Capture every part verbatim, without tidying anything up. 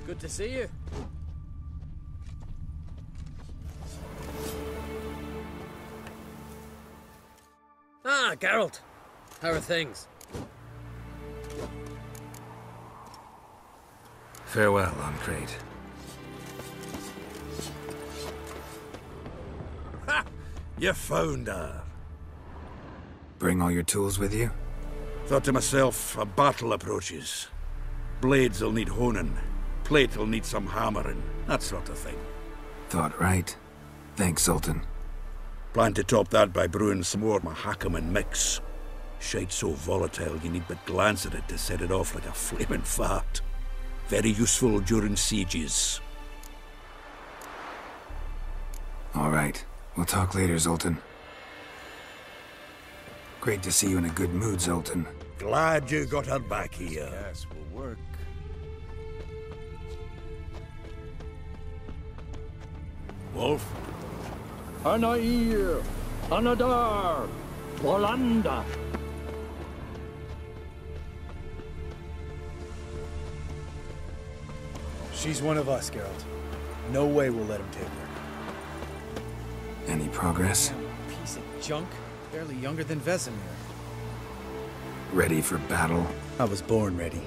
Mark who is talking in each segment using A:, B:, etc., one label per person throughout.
A: Good to see you. Ah, Geralt. How are things?
B: Farewell, Uncrate.
C: Ha! You found her.
B: Bring all your tools with you?
C: Thought to myself, a battle approaches. Blades will need honing. Plate will need some hammering. That sort of thing.
B: Thought right. Thanks, Sultan.
C: Plan to top that by brewing some more Mahakaman mix. Shite so volatile you need but glance at it to set it off like a flaming fart. Very useful during sieges.
B: All right. We'll talk later, Zoltan. Great to see you in a good mood, Zoltan.
C: Glad you got her back here.
D: Yes, will work.
C: Wolf?
E: Anair, Anadar, Bolanda.
D: She's one of us, Geralt. No way we'll let him take her.
B: Any progress?
D: Damn piece of junk. Barely younger than Vesemir.
B: Ready for battle?
D: I was born ready.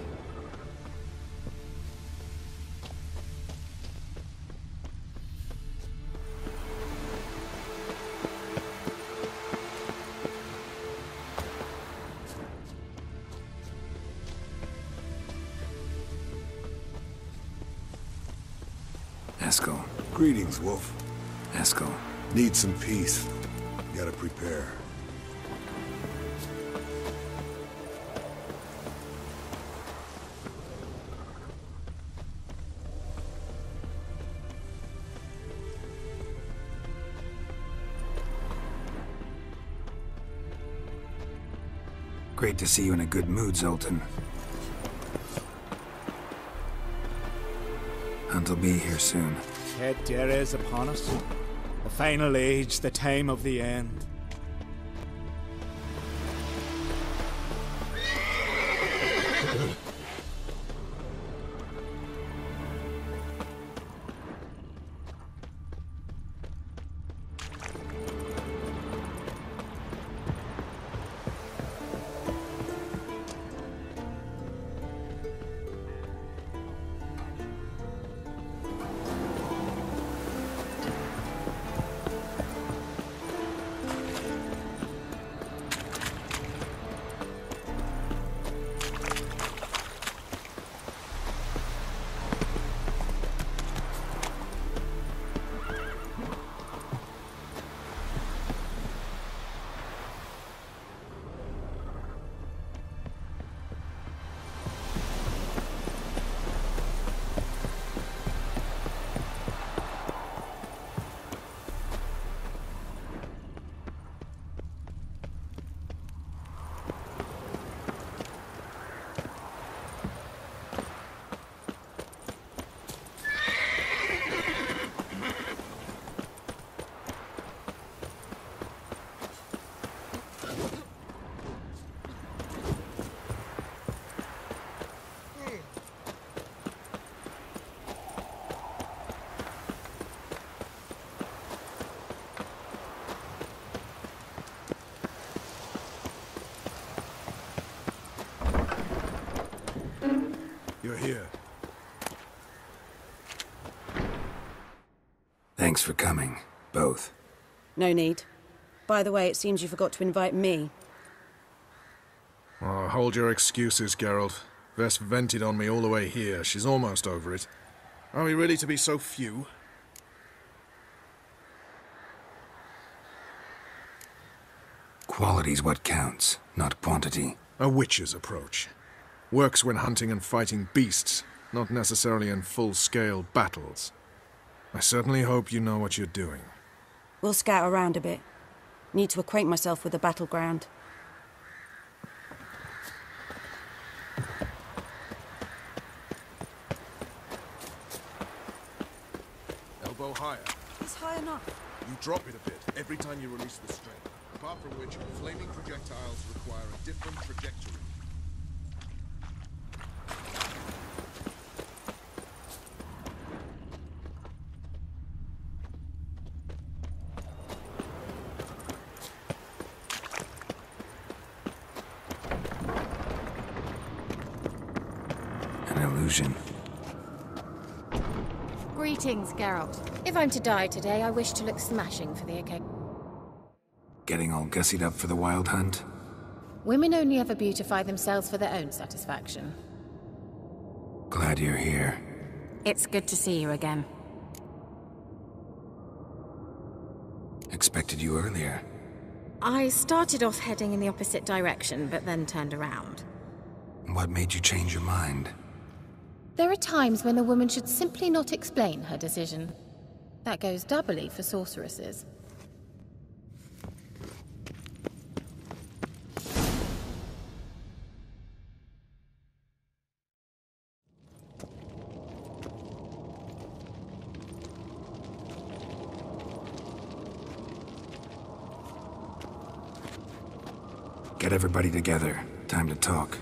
B: Eskel.
F: Greetings, Wolf.
B: Eskel.
F: Need some peace. Gotta prepare.
B: Great to see you in a good mood, Zoltan. Hunt'll be here soon.
G: Kaer is upon us. The final age, the time of the end.
F: You're here.
B: Thanks for coming, both.
H: No need. By the way, it seems you forgot to invite me.
I: Oh, hold your excuses, Geralt. Vess vented on me all the way here. She's almost over it. Are we really to be so few?
B: Quality's what counts, not quantity.
I: A witch's approach. Works when hunting and fighting beasts, not necessarily in full-scale battles. I certainly hope you know what you're doing.
H: We'll scout around a bit. Need to acquaint myself with the battleground.
I: Elbow higher.
H: It's high enough.
I: You drop it a bit every time you release the string. Apart from which, flaming projectiles require a different trajectory.
B: An illusion.
J: Greetings, Geralt. If I'm to die today, I wish to look smashing for the occasion.
B: Getting all gussied up for the wild hunt?
J: Women only ever beautify themselves for their own satisfaction.
B: Glad you're here.
J: It's good to see you again.
B: Expected you earlier.
J: I started off heading in the opposite direction, but then turned around.
B: What made you change your mind?
J: There are times when a woman should simply not explain her decision. That goes doubly for sorceresses.
B: Get everybody together. Time to talk.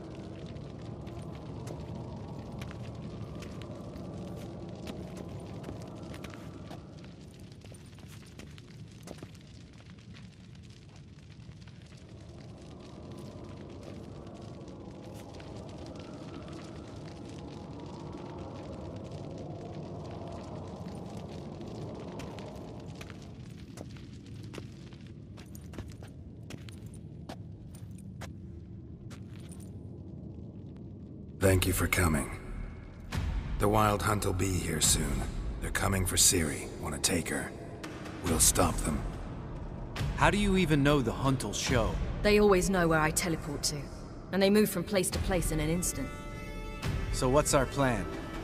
B: Thank you for coming. The Wild Hunt will be here soon. They're coming for Ciri. Want to take her? We'll stop them.
K: How do you even know the Hunt'll show?
L: They always know where I teleport to. And they move from place to place in an instant.
K: So what's our plan?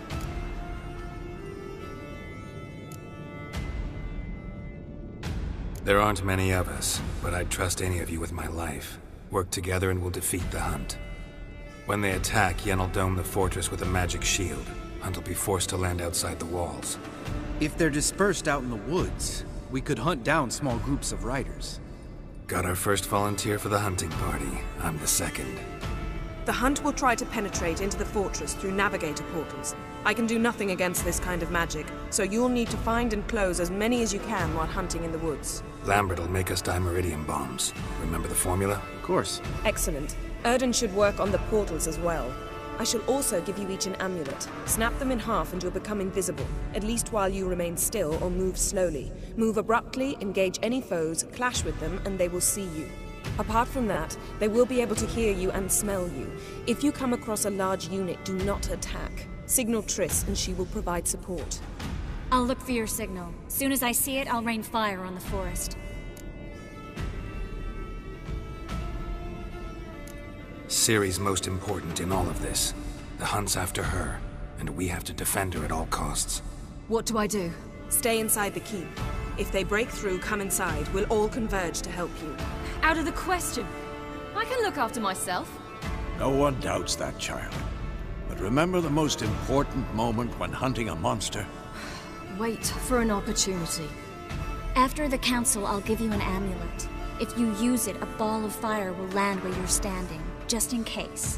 B: There aren't many of us, but I'd trust any of you with my life. Work together and we'll defeat the Hunt. When they attack, Yen'll dome the fortress with a magic shield. Hunt will be forced to land outside the walls.
K: If they're dispersed out in the woods, we could hunt down small groups of riders.
B: Got our first volunteer for the hunting party. I'm the second.
M: The Hunt will try to penetrate into the fortress through navigator portals. I can do nothing against this kind of magic, so you'll need to find and close as many as you can while hunting in the woods.
B: Lambert will make us dimeridium bombs. Remember the formula?
K: Of course.
M: Excellent. Erden should work on the portals as well. I shall also give you each an amulet. Snap them in half and you'll become invisible, at least while you remain still or move slowly. Move abruptly, engage any foes, clash with them, and they will see you. Apart from that, they will be able to hear you and smell you. If you come across a large unit, do not attack. Signal Triss and she will provide support.
N: I'll look for your signal. Soon as I see it, I'll rain fire on the forest.
B: Ciri's most important in all of this. The Hunt's after her, and we have to defend her at all costs.
L: What do I do?
M: Stay inside the keep. If they break through, come inside. We'll all converge to help you.
L: Out of the question. I can look after myself.
C: No one doubts that, child. But remember the most important moment when hunting a monster?
L: Wait for an opportunity.
N: After the council, I'll give you an amulet. If you use it, a ball of fire will land where you're standing, just in case.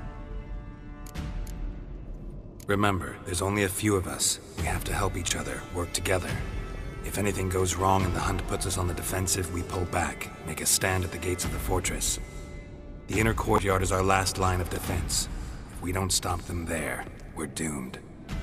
B: Remember, there's only a few of us. We have to help each other, work together. If anything goes wrong and the Hunt puts us on the defensive, we pull back, make a stand at the gates of the fortress. The inner courtyard is our last line of defense. If we don't stop them there, we're doomed.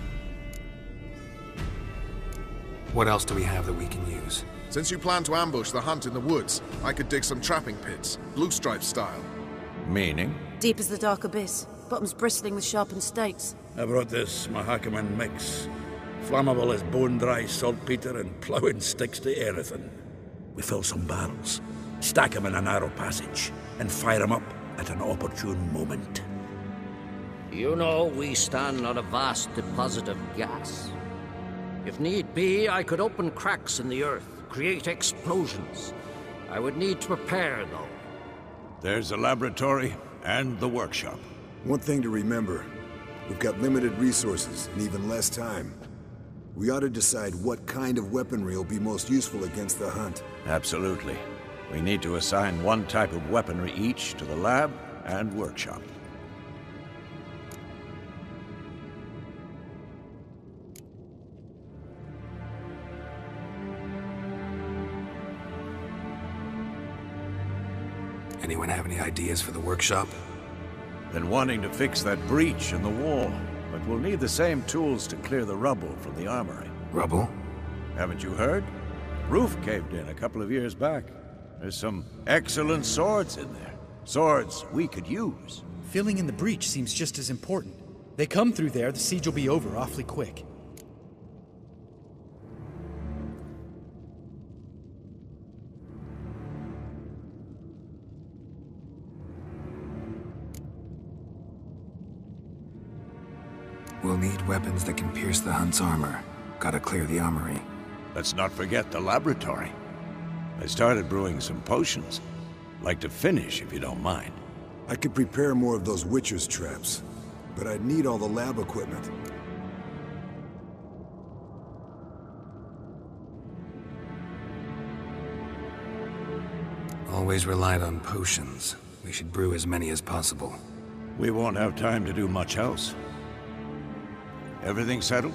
B: What else do we have that we can use?
I: Since you plan to ambush the Hunt in the woods, I could dig some trapping pits, blue stripe style.
C: Meaning?
H: Deep as the dark abyss, bottoms bristling with sharpened stakes.
C: I brought this Mahakaman mix. Flammable as bone-dry saltpeter and ploughing sticks to anything. We fill some barrels, stack them in a narrow passage, and fire them up at an opportune moment.
E: You know, we stand on a vast deposit of gas. If need be, I could open cracks in the earth, create explosions. I would need to prepare, though.
C: There's the laboratory and the workshop.
F: One thing to remember, we've got limited resources and even less time. We ought to decide what kind of weaponry will be most useful against the Hunt.
C: Absolutely. We need to assign one type of weaponry each to the lab and workshop.
B: Anyone have any ideas for the workshop?
O: Then wanting to fix that breach in the wall. But we'll need the same tools to clear the rubble from the armory.
B: Rubble?
O: Haven't you heard? Roof caved in a couple of years back. There's some excellent swords in there. Swords we could use.
D: Filling in the breach seems just as important. They come through there, the siege will be over awfully quick.
B: We'll need weapons that can pierce the Hunt's armor. Gotta clear the armory.
O: Let's not forget the laboratory. I started brewing some potions. Like to finish, if you don't mind.
F: I could prepare more of those Witcher's traps, but I'd need all the lab equipment.
B: Always relied on potions. We should brew as many as possible.
O: We won't have time to do much else. Everything settled?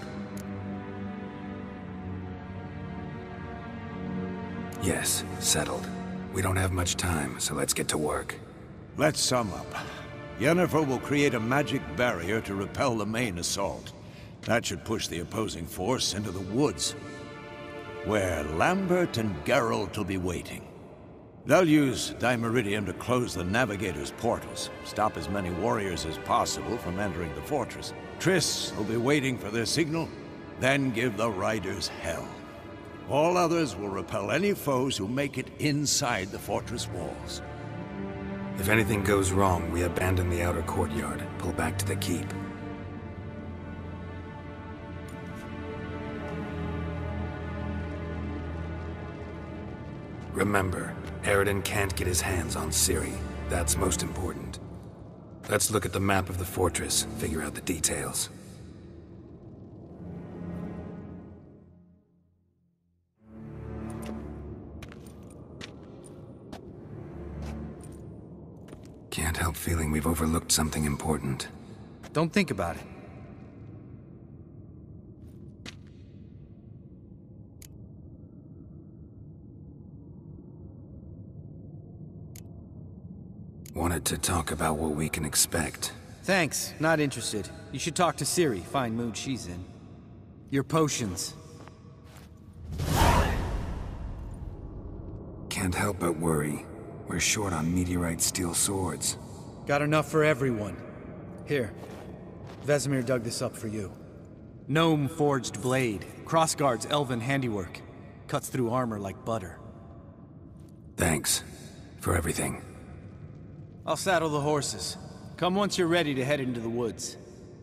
B: Yes, settled. We don't have much time, so let's get to work.
O: Let's sum up. Yennefer will create a magic barrier to repel the main assault. That should push the opposing force into the woods, where Lambert and Geralt will be waiting. They'll use Dimeridium to close the Navigator's portals, stop as many warriors as possible from entering the fortress. Triss will be waiting for their signal, then give the riders hell. All others will repel any foes who make it inside the fortress walls.
B: If anything goes wrong, we abandon the outer courtyard, pull back to the keep. Remember, Eridan can't get his hands on Ciri. That's most important. Let's look at the map of the fortress, figure out the details. Can't help feeling we've overlooked something important.
K: Don't think about it.
B: Wanted to talk about what we can expect.
K: Thanks, not interested. You should talk to Ciri, fine mood she's in. Your potions.
B: Can't help but worry. We're short on meteorite steel swords.
D: Got enough for everyone. Here. Vesemir dug this up for you.
K: Gnome forged blade. Crossguard's elven handiwork. Cuts through armor like butter.
B: Thanks. For everything.
K: I'll saddle the horses. Come once you're ready to head into the woods.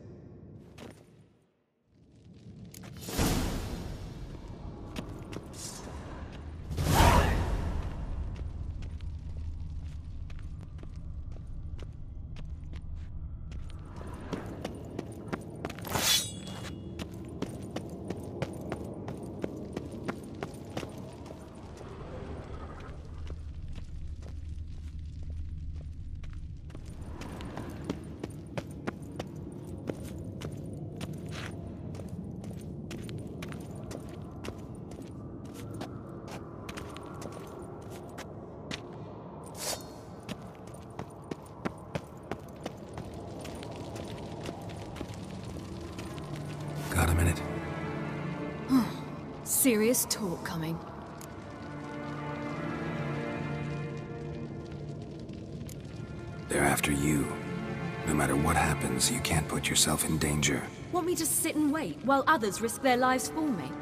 B: Got a minute?
L: Serious talk coming.
B: They're after you. No matter what happens, you can't put yourself in danger.
L: Want me to sit and wait while others risk their lives for me?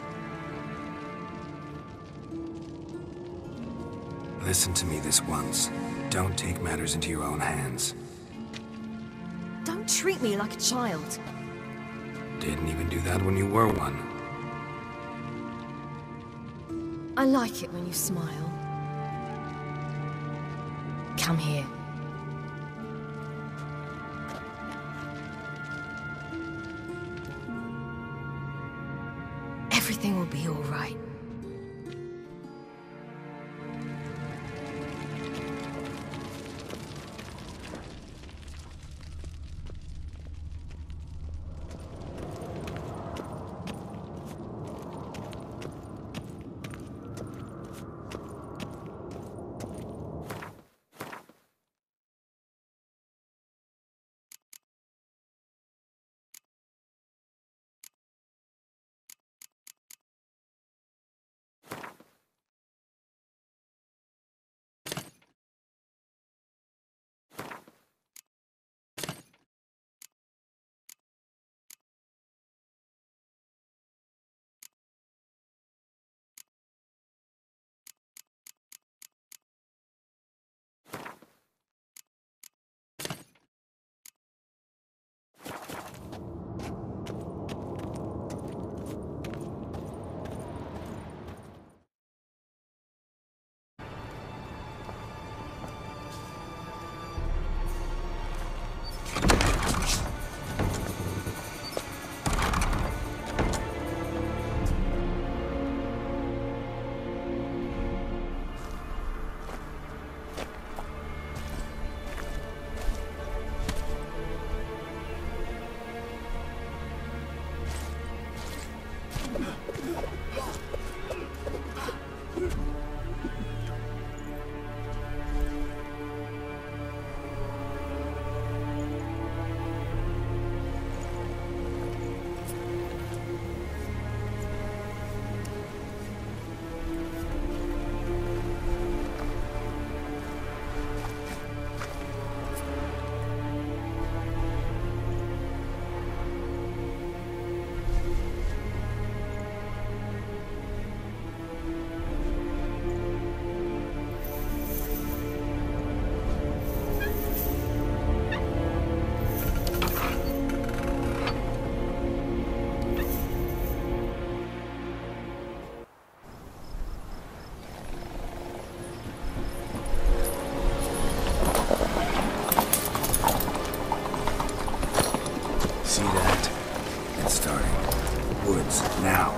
B: Listen to me this once. Don't take matters into your own hands.
L: Don't treat me like a child.
B: Didn't even do that when you were one.
L: I like it when you smile. Come here. Everything will be all right.
B: portals, now.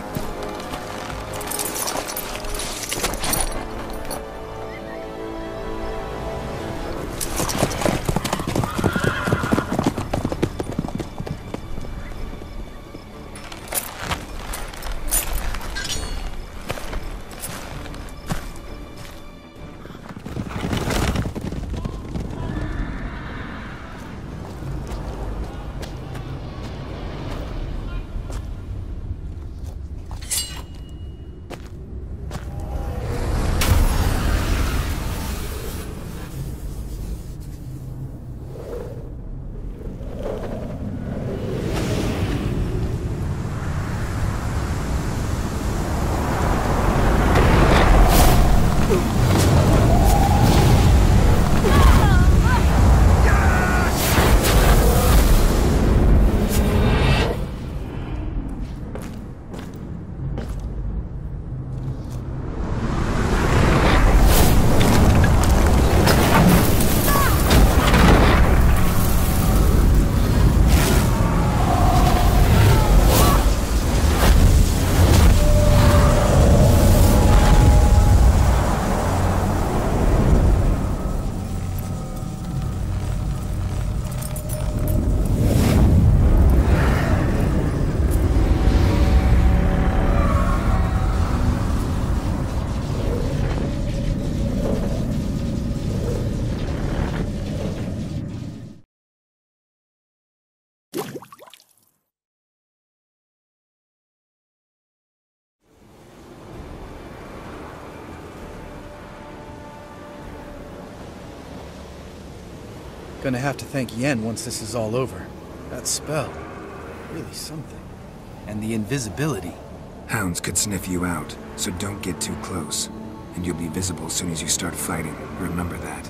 D: Gonna have to thank Yen once this is all over. That spell, really something. And the invisibility.
B: Hounds could sniff you out, so don't get too close. And you'll be visible as soon as you start fighting. Remember that.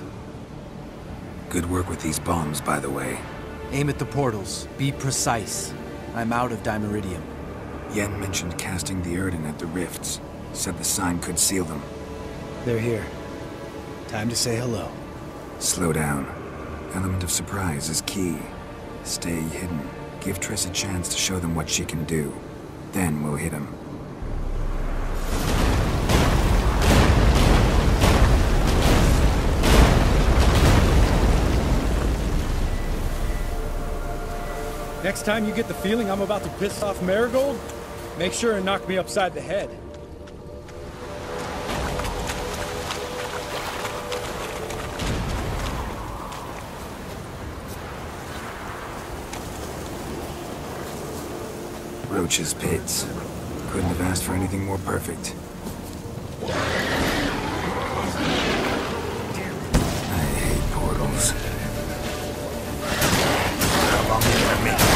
B: Good work with these bombs, by the way.
D: Aim at the portals. Be precise. I'm out of Dimeridium.
B: Yen mentioned casting the Erden at the rifts. Said the sign could seal them.
D: They're here. Time to say hello.
B: Slow down. Element of surprise is key. Stay hidden. Give Triss a chance to show them what she can do. Then we'll hit him.
P: Next time you get the feeling I'm about to piss off Marigold, make sure and knock me upside the head.
B: Roach's pits. Couldn't have asked for anything more perfect. I hate portals. How long are you gonna make it?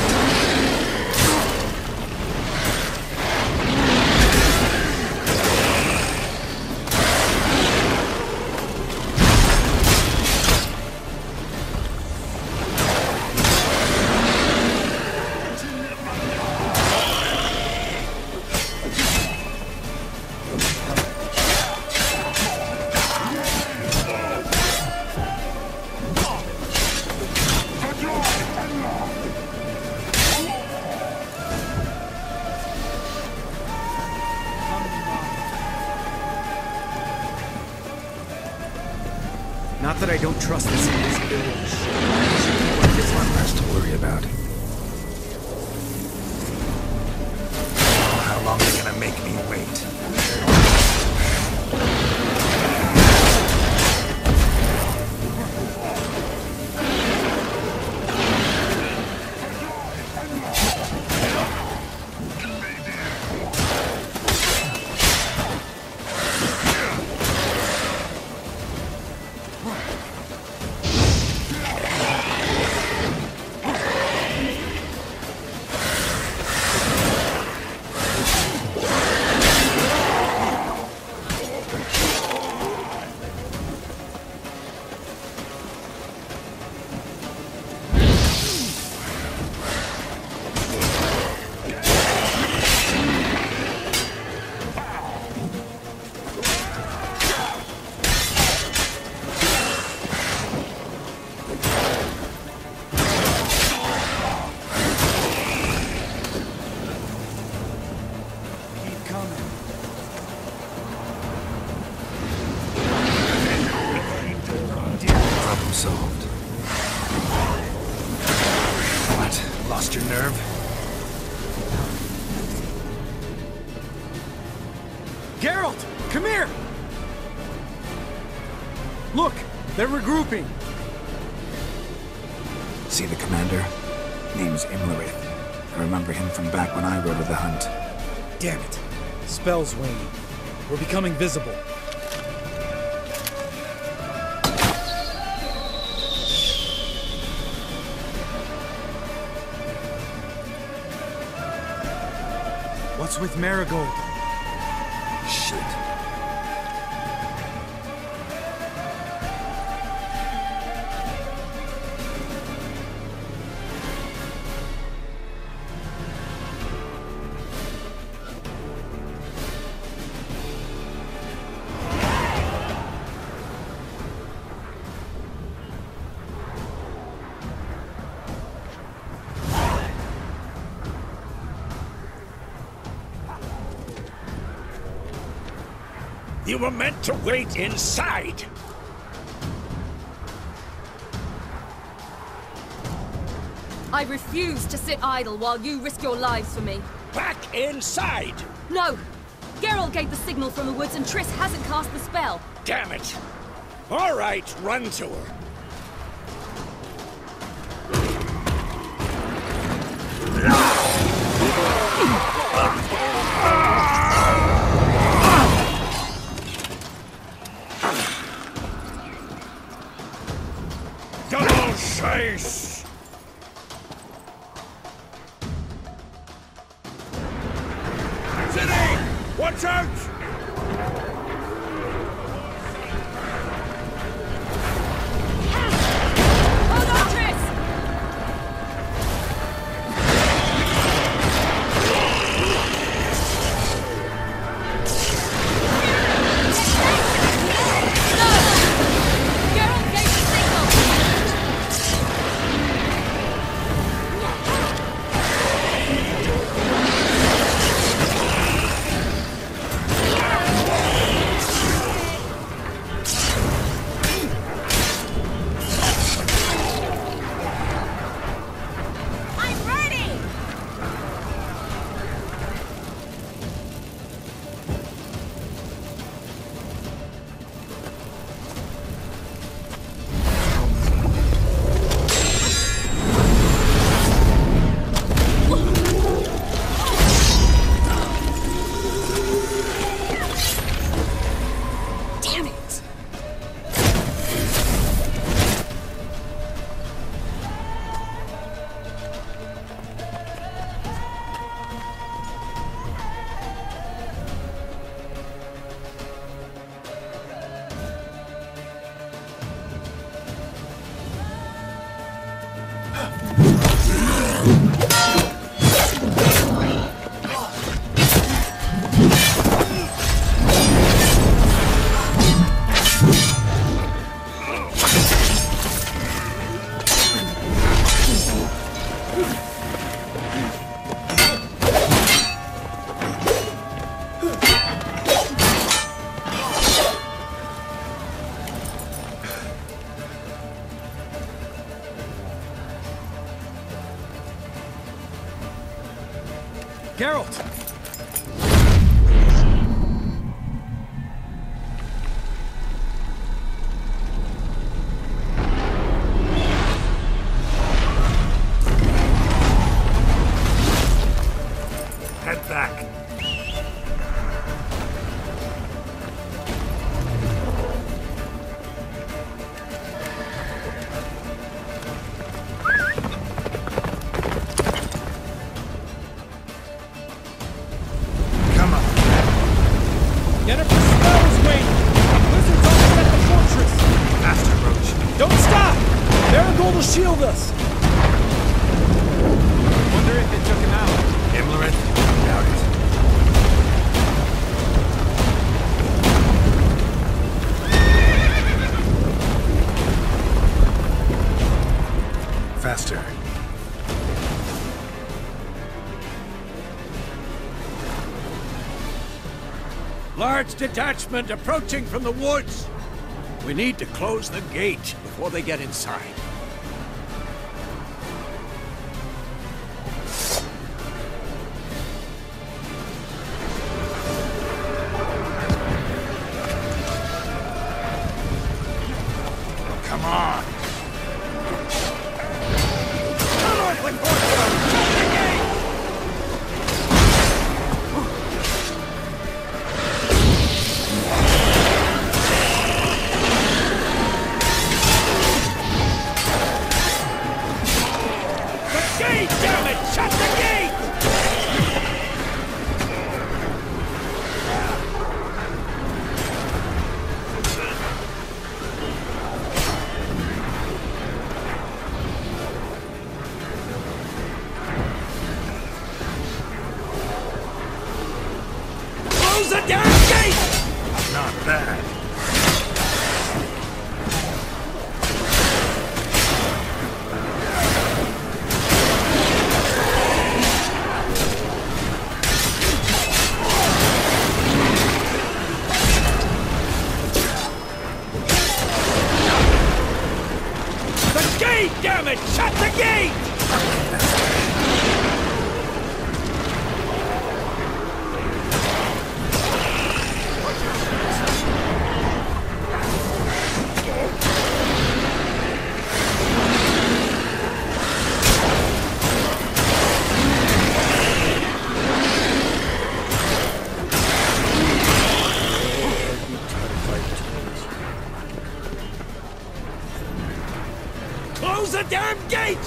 D: Not that I don't trust this invisibility.
B: There's one less to worry about. How long are you gonna make me wait? Lost your nerve?
P: Geralt, come here! Look, they're regrouping.
Q: See the commander? Name's Imlerith. I remember him from back when I rode with the hunt.
D: Damn it. Spell's waning. We're becoming visible. What's with Marigold?
Q: Shit.
O: You were meant to wait inside!
L: I refuse to sit idle while you risk your lives for me.
O: Back inside!
L: No! Geralt gave the signal from the woods and Triss hasn't cast the spell.
O: Damn it! All right, run to her. Double chase! City! Watch out!
P: Geralt!
B: Head back.
P: Shield us! Wonder if it took him out.
B: Imlerith? Doubt it. Faster.
O: Large detachment approaching from the woods. We need to close the gate before they get inside. Close the damn gate!
C: Not bad.
O: The gate, damn it! Shut the gate! Close the damn gate!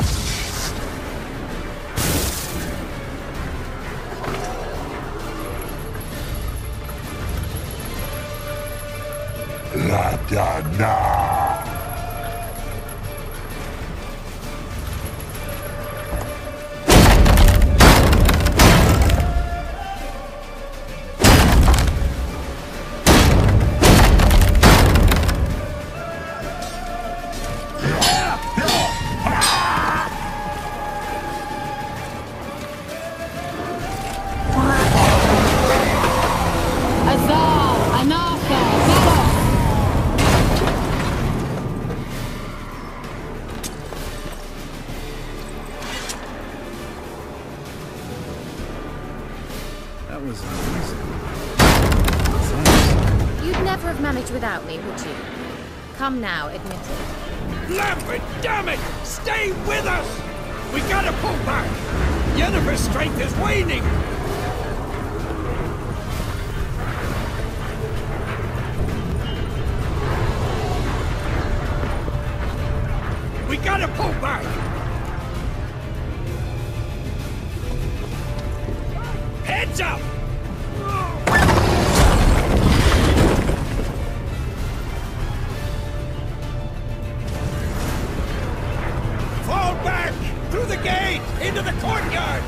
R: La da na.
D: That was amazing.
J: You'd never have managed without me, would you? Come now, admit it.
O: Lambert, damn it! Stay with us! We gotta pull back! Yennefer's strength is waning! We gotta pull back! Heads up! Fall back! Through the gate! Into the courtyard!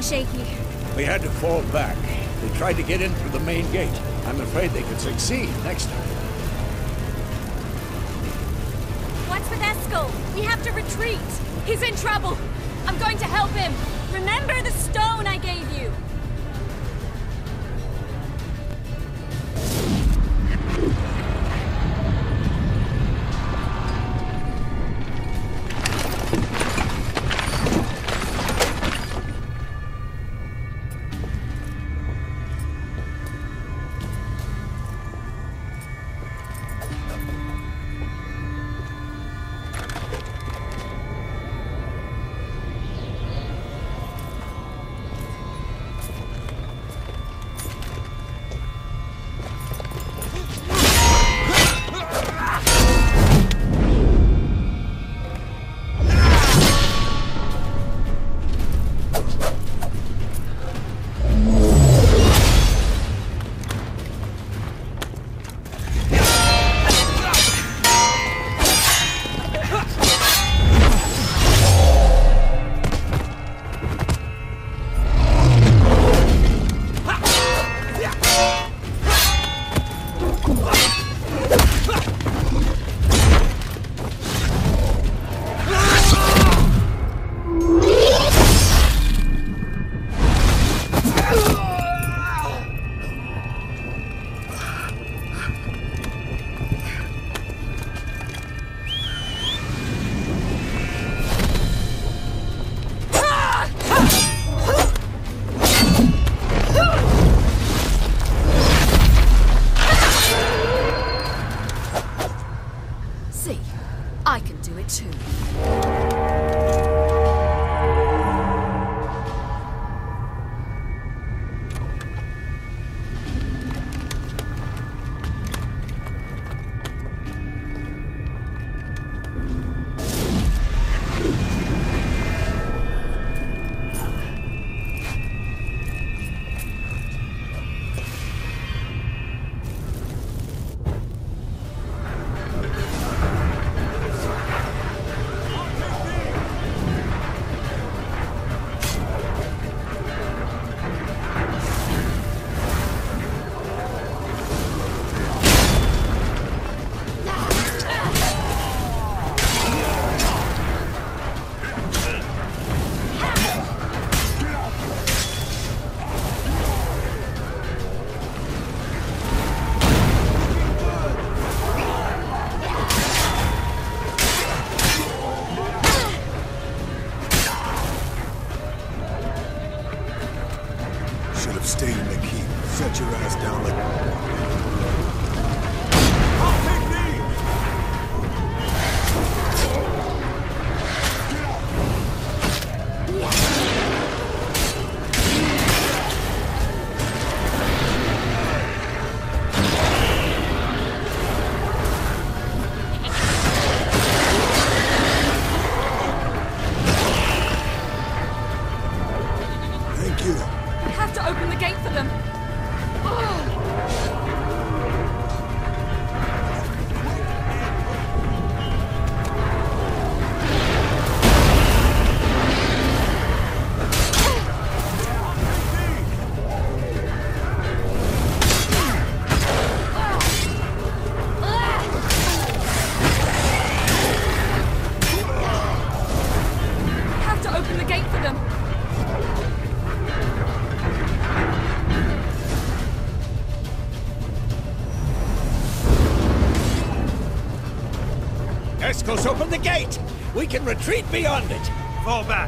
N: shaky.
O: We had to fall back. They tried to get in through the main gate. I'm afraid they could succeed next time.
L: What's with Eskel? We have to retreat. He's in trouble. I'm going to help him. Remember the stone I gave you.
O: Eskel's open the gate! We can retreat beyond it!
B: Fall back!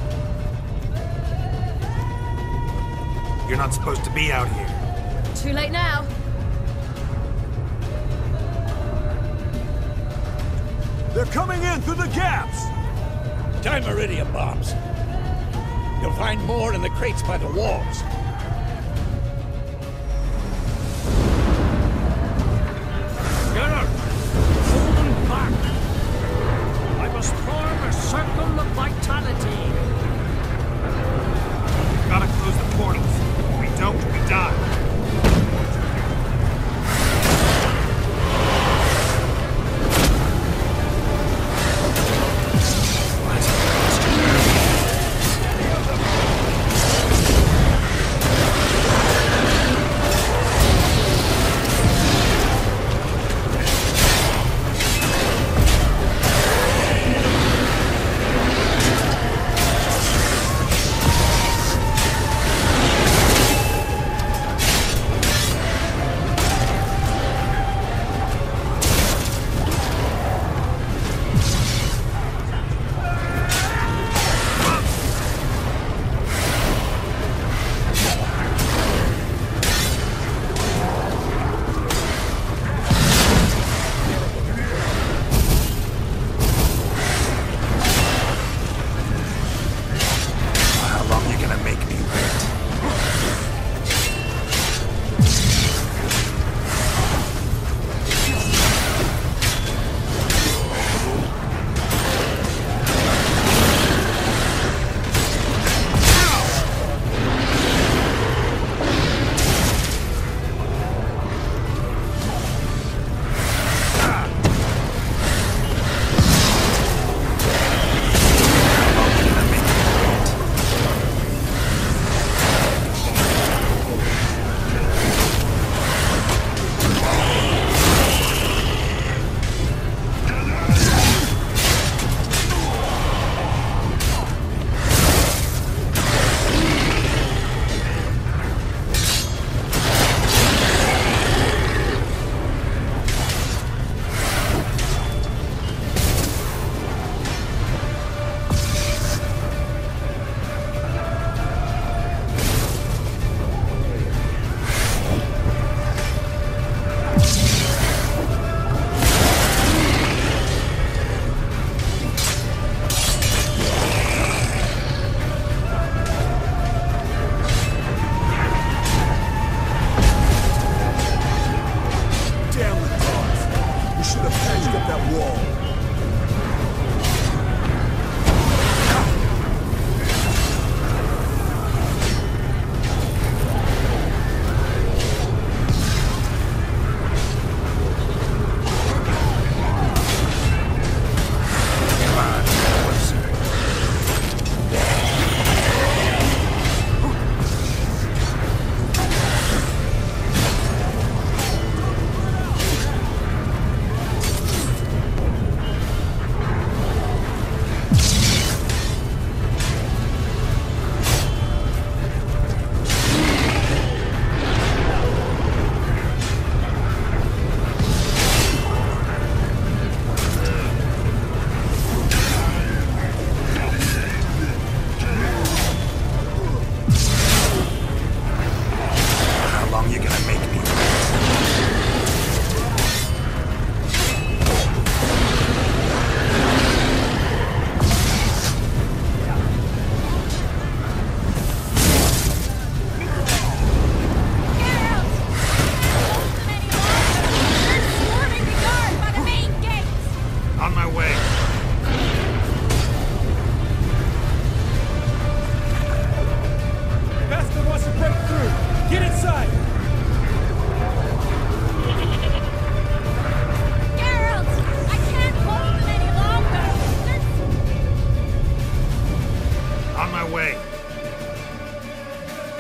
B: You're not supposed to be out here.
L: Too late now.
S: They're coming in through the gaps!
O: Time iridium bombs. You'll find more in the crates by the walls.
E: Geralt! Hold them back! I must form a circle of vitality.
B: Gotta close the portals. If we don't, we die.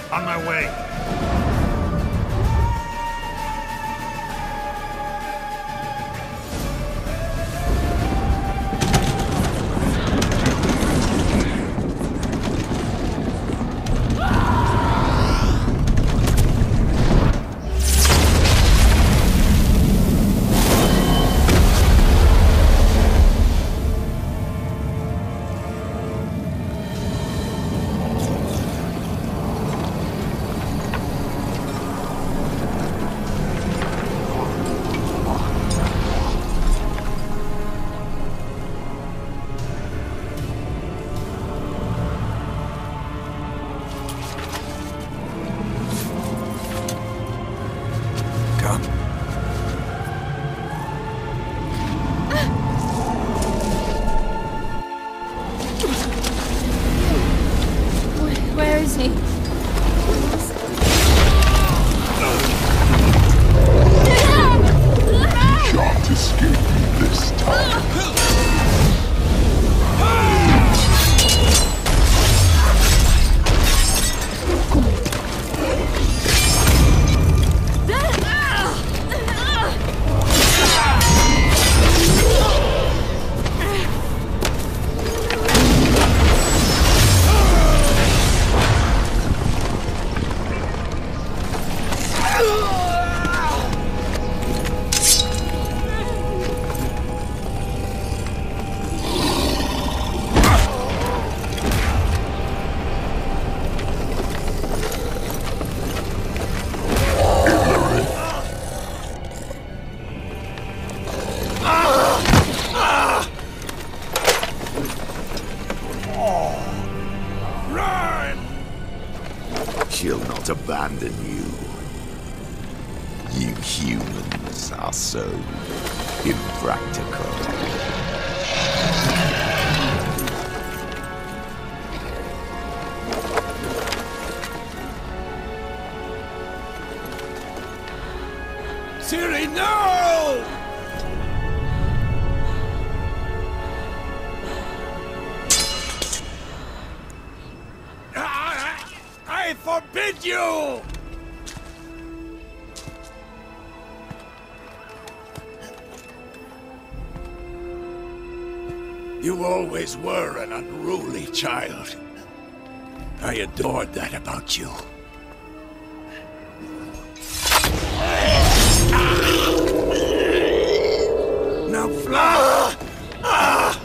O: On my way.
L: Where is he?
R: Shan't escape me this time.
T: She'll not abandon you. You humans are so impractical.
O: Ciri, no! I, I forbid you! You always were an unruly child. I adored that about you. Now fly! Ah!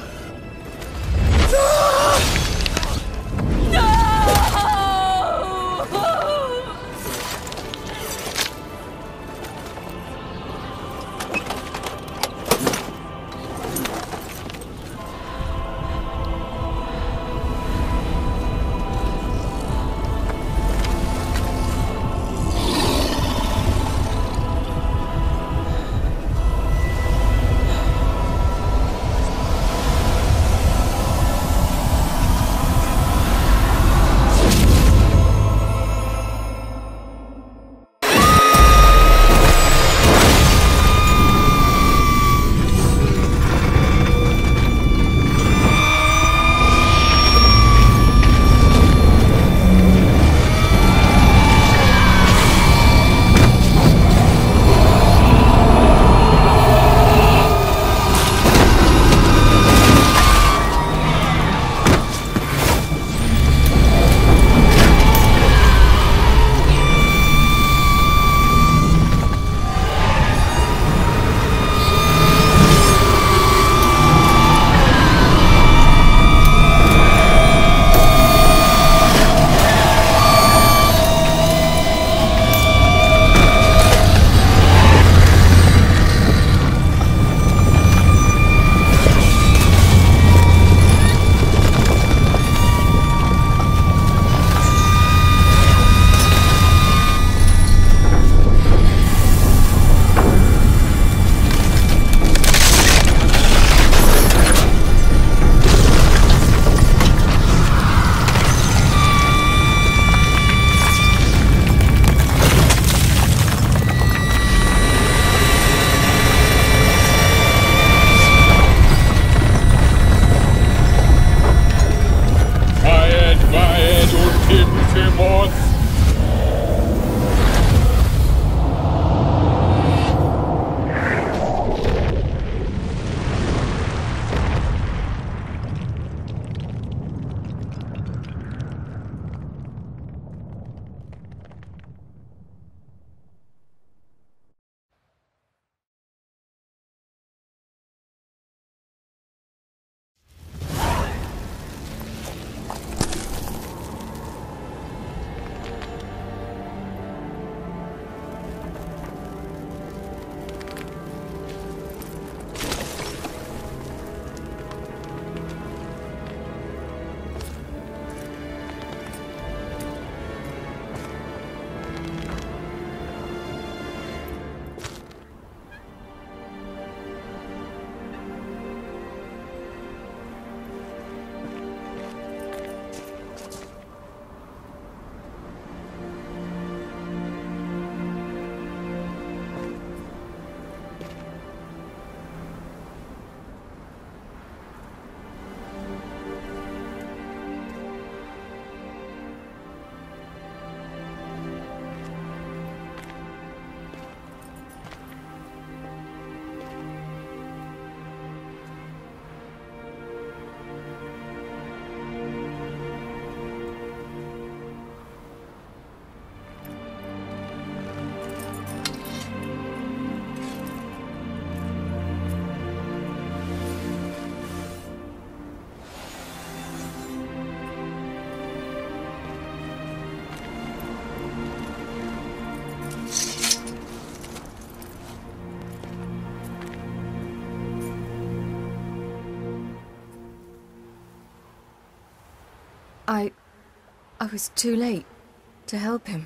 U: I... I was too late to help him.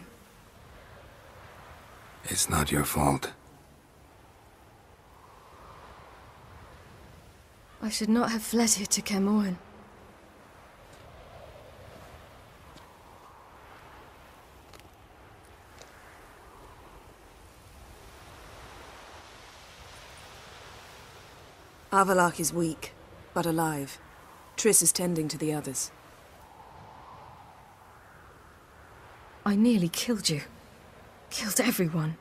B: It's not your fault.
U: I should not have fled here to Kaer Morhen.
M: Avallac'h is weak, but alive. Triss is tending to the others.
U: I nearly killed you. Killed everyone.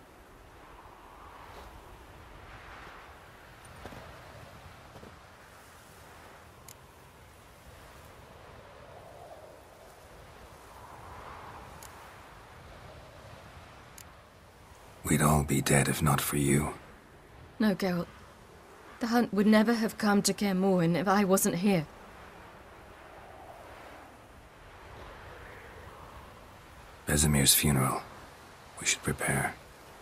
B: We'd all be dead if not for you.
U: No, Geralt. The hunt would never have come to Kaer Morhen if I wasn't here.
B: Vesemir's funeral. We should prepare.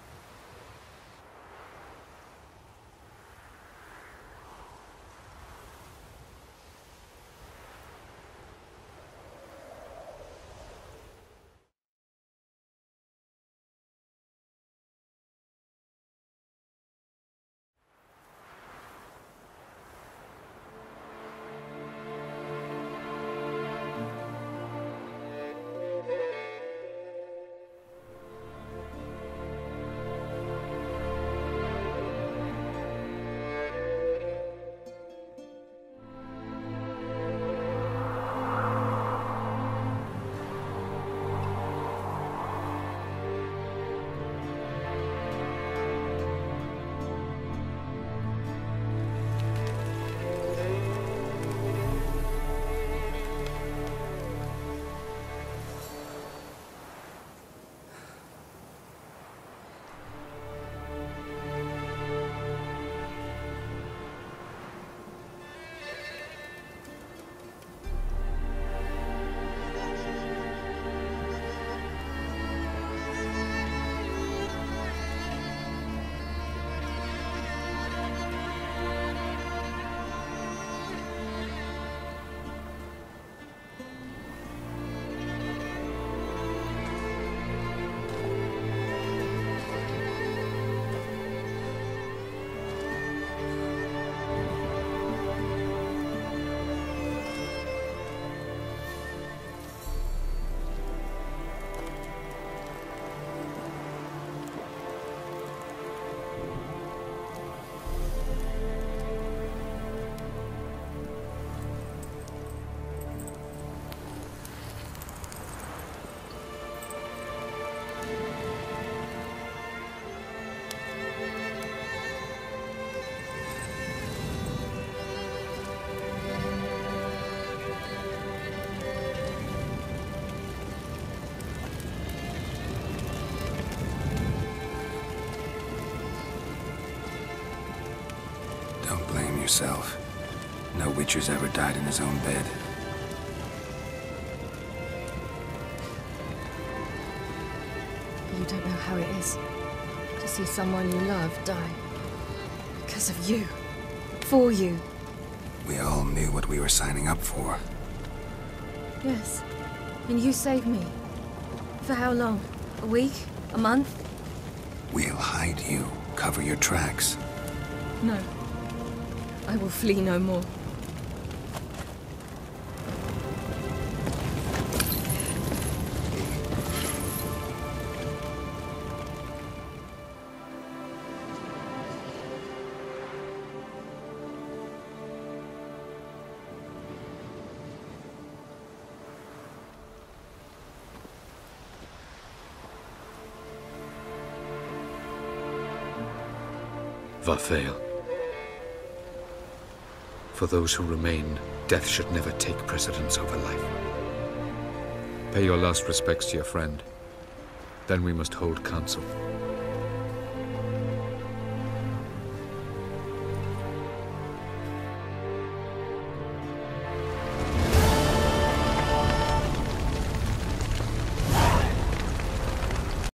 B: Yourself. No Witcher's ever died in his own bed.
U: You don't know how it is to see someone you love die. Because of you. For you.
B: We all knew what we were signing up for.
U: Yes. And you saved me. For how long? A week? A month?
B: We'll hide you. Cover your tracks.
U: No. I will flee no more.
V: Varthael. For those who remain, death should never take precedence over life. Pay your last respects to your friend. Then we must hold council.